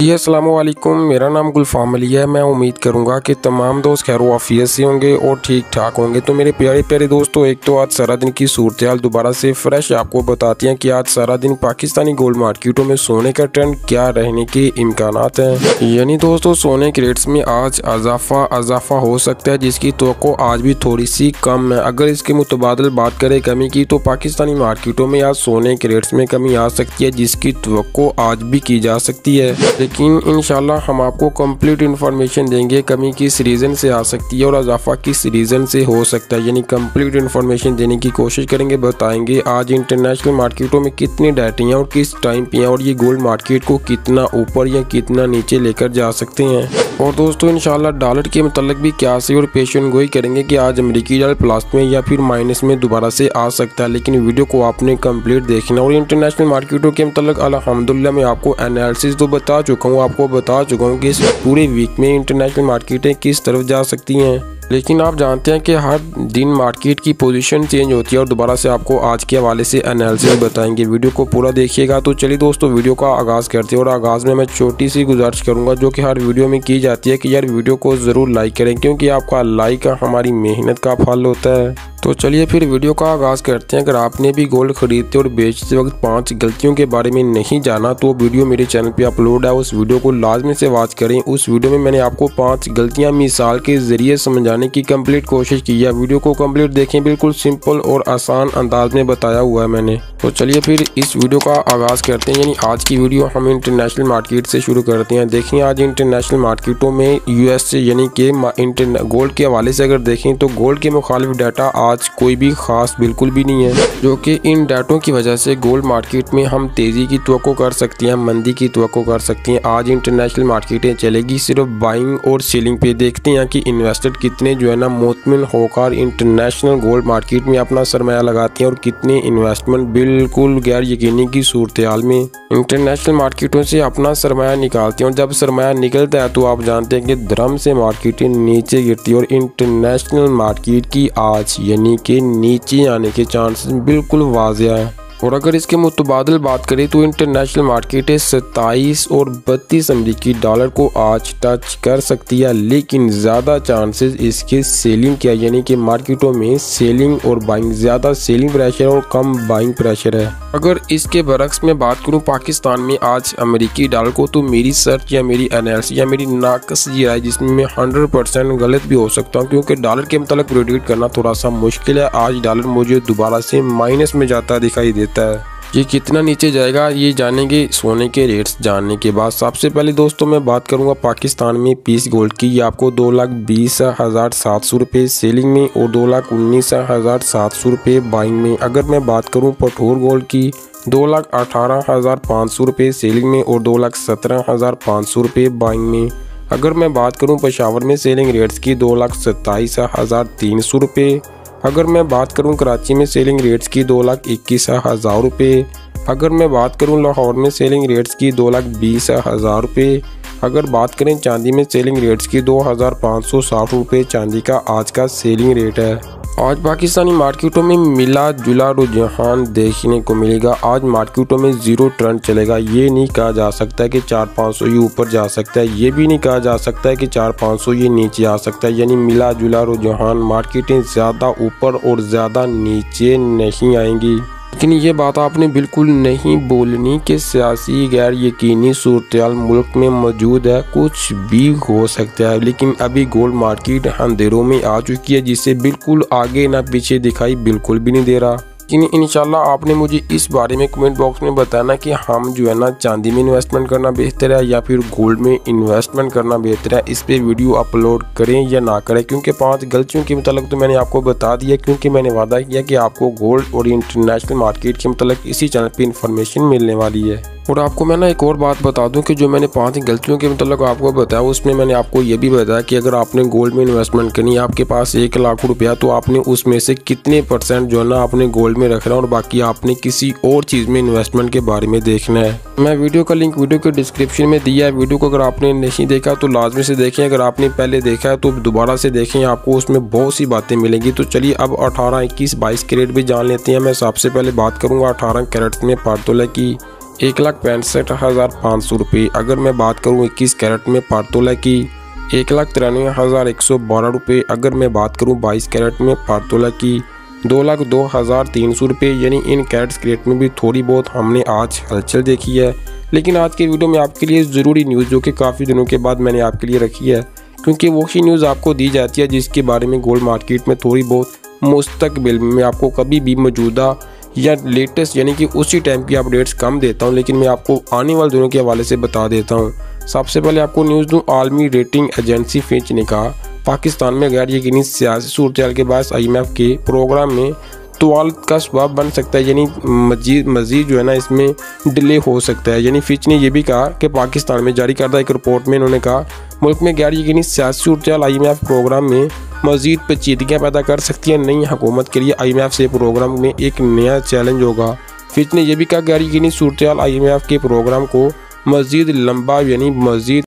जी अस्सलाम वालेकुम, मेरा नाम गुलफाम अली है। मैं उम्मीद करूंगा कि तमाम दोस्त खैर वाफियत से होंगे और ठीक ठाक होंगे। तो मेरे प्यारे प्यारे दोस्तों, एक तो आज सारा दिन की सूरत हाल दोबारा से फ्रेश आपको बताती हैं कि आज सारा दिन पाकिस्तानी गोल्ड मार्केटों में सोने का ट्रेंड क्या रहने के इम्कानात हैं। यानी दोस्तों, सोने के रेट्स में आज अजाफा हो सकता है, जिसकी तवक्को आज भी थोड़ी सी कम है। अगर इसके मुतबादल बात करें कमी की, तो पाकिस्तानी मार्केटों में आज सोने के रेट्स में कमी आ सकती है, जिसकी तवक्को आज भी की जा सकती है। लेकिन इंशाल्लाह हम आपको कंप्लीट इन्फॉर्मेशन देंगे कमी किस रीज़न से आ सकती है और इजाफा किस रीज़न से हो सकता है। यानी कंप्लीट इन्फॉर्मेशन देने की कोशिश करेंगे, बताएंगे आज इंटरनेशनल मार्केटों में कितनी डेटें हैं और किस टाइम पे हैं और ये गोल्ड मार्केट को कितना ऊपर या कितना नीचे लेकर जा सकते हैं। और दोस्तों इंशाल्लाह डॉलर के मतलब भी क्या से और पेशन गोई करेंगे कि आज अमेरिकी डॉलर प्लस में या फिर माइनस में दोबारा से आ सकता है। लेकिन वीडियो को आपने कंप्लीट देखना। और इंटरनेशनल मार्केटों के मतलब अल्हम्दुलिल्लाह मैं आपको एनालिसिस तो बता चुका हूँ कि इस पूरे वीक में इंटरनेशनल मार्केटें किस तरफ जा सकती हैं। लेकिन आप जानते हैं कि हर दिन मार्केट की पोजीशन चेंज होती है और दोबारा से आपको आज के हवाले से एनालिसिस बताएंगे। वीडियो को पूरा देखिएगा। तो चलिए दोस्तों, वीडियो का आगाज़ करते हैं। और आगाज़ में मैं छोटी सी गुजारिश करूंगा जो कि हर वीडियो में की जाती है कि यार वीडियो को ज़रूर लाइक करें, क्योंकि आपका लाइक हमारी मेहनत का फल होता है। तो चलिए फिर वीडियो का आगाज़ करते हैं। अगर आपने भी गोल्ड खरीदते और बेचते वक्त 5 गलतियों के बारे में नहीं जाना, तो वीडियो मेरे चैनल पे अपलोड है, उस वीडियो को लाजमी से वॉच करें। उस वीडियो में मैंने आपको 5 गलतियां मिसाल के जरिए समझाने की कंप्लीट कोशिश की है। वीडियो को कंप्लीट देखें, बिल्कुल सिंपल और आसान अंदाज में बताया हुआ है मैंने। तो चलिए फिर इस वीडियो का आगाज़ करते हैं। यानी आज की वीडियो हम इंटरनेशनल मार्केट से शुरू करते हैं। देखिए आज इंटरनेशनल मार्केटों में यूएस से यानी कि गोल्ड के हवाले से अगर देखें तो गोल्ड के मुखालिफ डाटा आज कोई भी खास बिल्कुल भी नहीं है, जो कि इन डाटों की वजह से गोल्ड मार्केट में हम तेज़ी की तवक्को कर सकते हैं, मंदी की तवक्को कर सकते हैं। आज इंटरनेशनल मार्केटें चलेगी सिर्फ बाइंग और सेलिंग पे। देखते हैं कि इन्वेस्टर कितने जो है ना मुतमिन होकर इंटरनेशनल गोल्ड मार्केट में अपना सरमाया लगाते हैं और कितने इन्वेस्टमेंट बिल्कुल गैर यकीनी की सूरत हाल में इंटरनेशनल मार्केटों से अपना सरमाया निकालते हैं। और जब सरमाया निकलता है तो आप जानते हैं कि धर्म से मार्केटें नीचे गिरती है और इंटरनेशनल मार्केट की आज यानी कि नीचे आने के चांसेस बिल्कुल वाज़िया है। और अगर इसके मुतबादल बात करें तो इंटरनेशनल मार्केटें 27 और 32 अमेरिकी डॉलर को आज टच कर सकती है, लेकिन ज़्यादा चांसेस इसके सेलिंग के, यानी कि मार्केटों में सेलिंग और बाइंग, ज़्यादा सेलिंग प्रेशर और कम बाइंग प्रेशर है। अगर इसके बरक्स में बात करूं पाकिस्तान में आज अमेरिकी डॉलर को, तो मेरी सर्च या मेरी एनालिसिस या मेरी नाकस ये राय, जिसमें मैं 100% गलत भी हो सकता हूं, क्योंकि डॉलर के मतलब प्रेडिक्ट करना थोड़ा सा मुश्किल है। आज डॉलर मुझे दोबारा से माइनस में जाता दिखाई देता है। ये कितना नीचे जाएगा ये जानेंगे सोने के रेट्स जानने के बाद। सबसे पहले दोस्तों मैं बात करूंगा पाकिस्तान में पीस गोल्ड की। ये आपको 2,20,700 रुपये सेलिंग में और 2,19,700 रुपये बाइंग में। अगर मैं बात करूं पठोर गोल्ड की, 2,18,500 रुपये सेलिंग में और 2,17,500 रुपये बाइंग में। अगर मैं बात करूं पेशावर में सेलिंग रेट्स की, 2,27,300 रुपये। अगर मैं बात करूं कराची में सेलिंग रेट्स की, 2,21,000 रुपये। अगर मैं बात करूं लाहौर में सेलिंग रेट्स की, 2,20,000 रुपये। अगर बात करें चांदी में सेलिंग रेट्स की, 2,560 रुपये चांदी का आज का सेलिंग रेट है। आज पाकिस्तानी मार्केटों में मिला जुला रुझान देखने को मिलेगा। आज मार्केटों में जीरो ट्रेंड चलेगा। ये नहीं कहा जा सकता है कि 400-500 ये ऊपर जा सकता है, ये भी नहीं कहा जा सकता है कि 400-500 ये नीचे आ सकता है। यानी मिला जुला रुझान, मार्केटें ज़्यादा ऊपर और ज़्यादा नीचे नहीं आएंगी। लेकिन ये बात आपने बिल्कुल नहीं बोलनी कि सियासी गैर यकीनी सूरत मुल्क में मौजूद है, कुछ भी हो सकता है। लेकिन अभी गोल्ड मार्केट अंधेरों में आ चुकी है, जिससे बिल्कुल आगे ना पीछे दिखाई बिल्कुल भी नहीं दे रहा। लेकिन इंशाल्लाह आपने मुझे इस बारे में कमेंट बॉक्स में बताना कि हम जो है ना चांदी में इन्वेस्टमेंट करना बेहतर है या फिर गोल्ड में इन्वेस्टमेंट करना बेहतर है। इस पे वीडियो अपलोड करें या ना करें, क्योंकि 5 गलतियों के मतलब तो मैंने आपको बता दिया, क्योंकि मैंने वादा किया कि आपको गोल्ड और इंटरनेशनल मार्केट के मतलब इसी चैनल पे इंफॉर्मेशन मिलने वाली है। और आपको मैं ना एक और बात बता दूं कि जो मैंने 5 गलतियों के मतलब आपको बताया, उसमें मैंने आपको ये भी बताया कि अगर आपने गोल्ड में इन्वेस्टमेंट करनी है, आपके पास 1 लाख रुपया, तो आपने उसमें से कितने % जो है ना आपने गोल्ड में रखना है और बाकी आपने किसी और चीज़ में इन्वेस्टमेंट के बारे में देखना है। मैं वीडियो का लिंक वीडियो के डिस्क्रिप्शन में दिया है। वीडियो को अगर आपने नहीं देखा तो लाजमी से देखें, अगर आपने पहले देखा है तो दोबारा से देखें, आपको उसमें बहुत सी बातें मिलेंगी। तो चलिए अब 18, 21, 22 कैरेट भी जान लेते हैं। मैं सबसे पहले बात करूँगा 18 कैरेट में पार तोला की। 1,65,500 रुपये। अगर मैं बात करूँ 21 कैरेट में 5 तोला की 1,93,112 रुपये। अगर मैं बात करूँ 22 कैरेट में 5 तोला की 2,02,300 रुपये। यानी इन कैरेट्स के रेट में भी थोड़ी बहुत हमने आज हलचल देखी है। लेकिन आज के वीडियो में आपके लिए ज़रूरी न्यूज़ जो कि काफ़ी दिनों के बाद मैंने आपके लिए रखी है, क्योंकि वो ही न्यूज़ आपको दी जाती है जिसके बारे में गोल्ड मार्केट में थोड़ी बहुत मुस्तकबिल में आपको कभी भी मौजूदा या लेटेस्ट यानी कि उसी टाइम की अपडेट्स कम देता हूं, लेकिन मैं आपको आने वाले दिनों के हवाले से बता देता हूं। सबसे पहले आपको न्यूज़ दूं, आलमी रेटिंग एजेंसी फिच ने कहा पाकिस्तान में गैर यकीनी सियासी सूरत के बाद IMF के प्रोग्राम में तवालत का सबब बन सकता है, यानी मजीद जो है ना इसमें डिले हो सकता है। यानी फिच ने यह भी कहा कि पाकिस्तान में जारी करदा एक रिपोर्ट में इन्होंने कहा मुल्क में गैर यकीनी सियासी सूरत IMF प्रोग्राम में मजीद पेचीदगियाँ पैदा कर सकती है। नई हुकूमत के लिए IMF से प्रोग्राम में एक नया चैलेंज होगा। फिच ने यह भी कहा गैर यकीनी सूरत IMF के प्रोग्राम को मजीद लंबा यानी मजीद